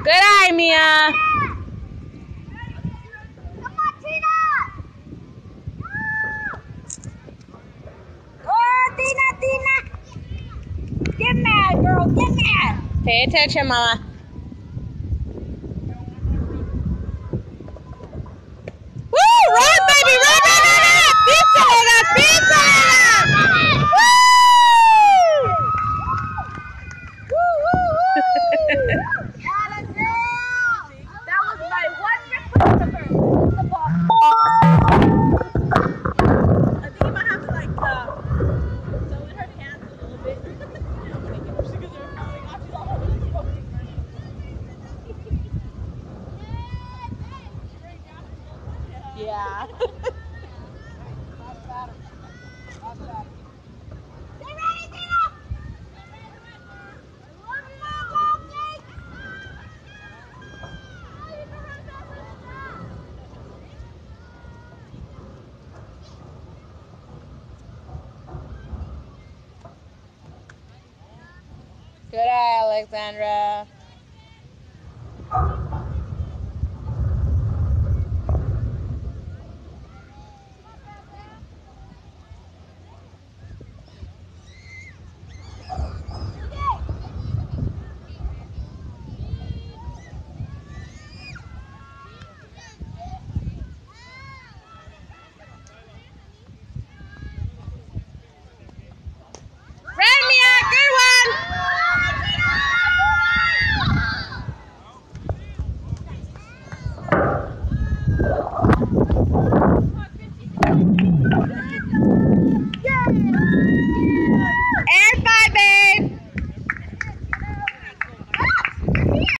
Good eye, Mia. Come on, Tina. Oh, Tina. Get mad, girl. Get mad. Pay attention, Mama. Woo! Run, baby! Run, run, run, run! Pizza, Lola! Pizza, Lola! Woo! That was my one request of her. The ball. I think you might have to like sew in her pants a little bit. Because they're falling off. She's all holding on. Yeah. Good eye, Alexandra.